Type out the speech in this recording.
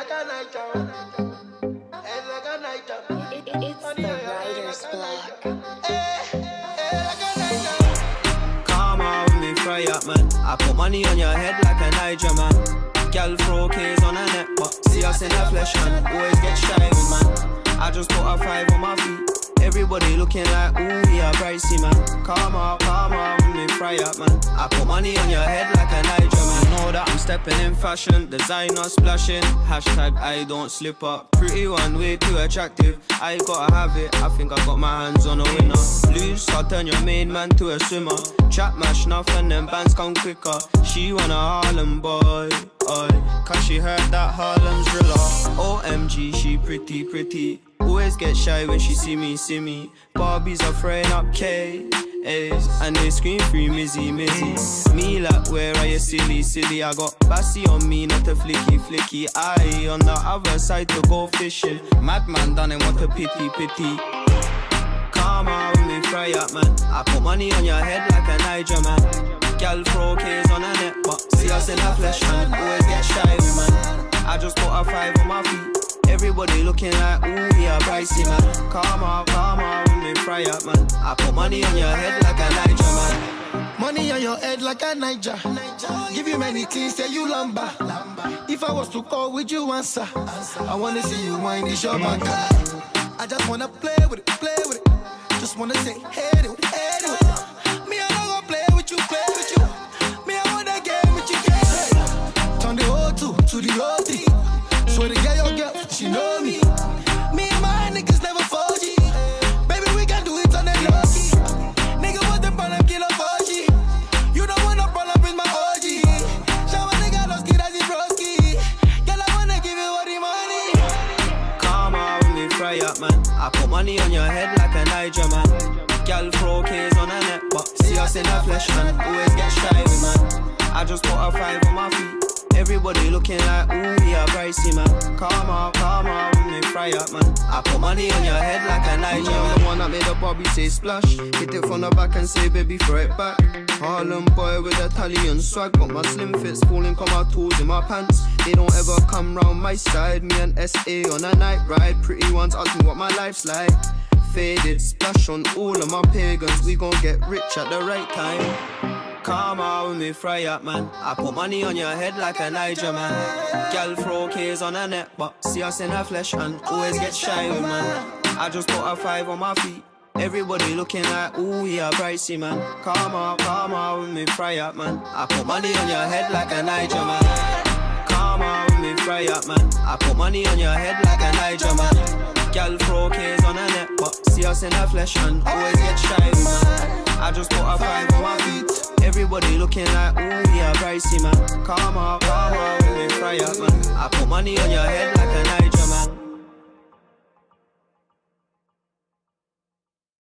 like a Naija. Head like a Naija. It's the writer's block. Like a Naija. Come on with me, fry up, man. I put money on your head like a Naija, man. Girl throw K's on her neck, but see us in the flesh, man. Always get shy with, man. I just put a 5 on my feet. Everybody looking like, ooh, yeah, pricey, man. Come on with me, fry up, man. I put money on your head like a Naija, man. Know that I'm stepping in fashion, designer splashing. Hashtag I don't slip up. Pretty one, way too attractive. I gotta have it, I think I got my hands on a winner. Loose, I'll turn your main man to a swimmer. Trap mash enough and then bands come quicker. She want a Harlem boy, cause she heard that Harlem's driller. OMG, she pretty. Always get shy when she see me. Barbies are throwing up K's and they scream free Mizzy. Me like, where are you silly? I got Bassy on me, not a flicky. I on the other side to go fishing. Madman done and what a pity. Come on with me, fry up, man. I put money on your head like a Naija, man. Girl throw K's on her neck, but see us in her flesh, man. Always get shy with, man. I just put a 5 on my feet. Everybody looking like, ooh, yeah, pricey, man. Come on with me, fry up, man. I put money on your head like a Naija, man. Money on your head like a Naija. Give you many things, say you lumber. If I was to call, would you answer? I wanna see you wind this your bank. I just wanna play with it. Just wanna say, head it. Me, I don't go play with you. Me, I wanna game with you, Turn the O2 to the OT. So to get your girl, she know me. Me and my niggas never 4G. Baby, we can do it on the Loski. Nigga, what's the problem? Kill a 4G. You don't want no problem with my OG. Show my nigga Loski, that's his broski. Girl, I wanna give you all the money. Come on with me, fry up, man. I put money on your head like a Naija, man. Girl throw K's on her neck, but see us in her flesh, man. Always get shy with, man. I just put a 5 on my feet. Everybody looking like, ooh, yeah, pricey, man. Come on with me, fry up, man. I put money on your head like a Naija. I'm the one that made a Bobby say splash. Hit it from the back and say, baby, throw it back. Harlem boy with Italian swag. Got my slim fits falling, got my tools in my pants. They don't ever come round my side. Me and SA on a night ride. Pretty ones ask me what my life's like. Faded, splash on all of my pagans. We gon' get rich at the right time. Come on with me, fry up, man. I put money on your head like a Naija, man. Girl throw K's on her neck, but see us in her flesh and always get shy with, man. I just put a 5 on my feet. Everybody looking like, ooh, yeah, pricey, man. Come on with me, fry up, man. I put money on your head like a Naija, man. Come on with me, fry up, man. I put money on your head like a Naija, man. Girl throw K's on her neck, but see us in her flesh and always get shy with, man. I just put a 5 on my feet. Everybody looking like, ooh, yeah, pricey, man. Come on with me, fry up, man. I put money on your head like